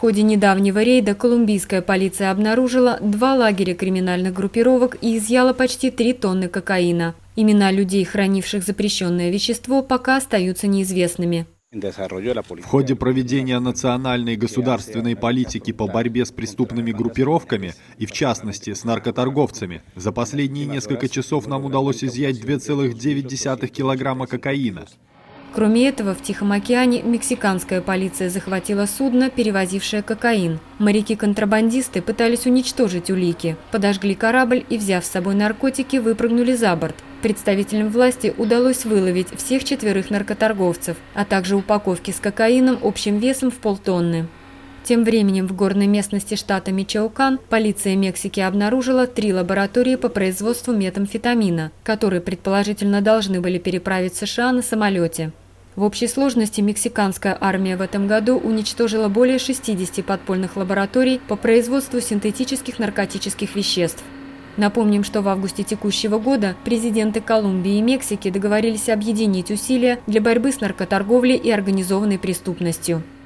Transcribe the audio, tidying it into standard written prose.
ходе недавнего рейда колумбийская полиция обнаружила 2 лагеря криминальных группировок и изъяла почти 3 тонны кокаина. Имена людей, хранивших запрещенное вещество, пока остаются неизвестными. В ходе проведения национальной и государственной политики по борьбе с преступными группировками и, в частности, с наркоторговцами, за последние несколько часов нам удалось изъять 2,9 килограмма кокаина. Кроме этого, в Тихом океане мексиканская полиция захватила судно, перевозившее кокаин. Моряки-контрабандисты пытались уничтожить улики, подожгли корабль и, взяв с собой наркотики, выпрыгнули за борт. Представителям власти удалось выловить всех 4 наркоторговцев, а также упаковки с кокаином общим весом в полтонны. Тем временем в горной местности штата Мичоакан полиция Мексики обнаружила 3 лаборатории по производству метамфетамина, которые предположительно должны были переправить в США на самолете. В общей сложности мексиканская армия в этом году уничтожила более 60 подпольных лабораторий по производству синтетических наркотических веществ. Напомним, что в августе текущего года президенты Колумбии и Мексики договорились объединить усилия для борьбы с наркоторговлей и организованной преступностью.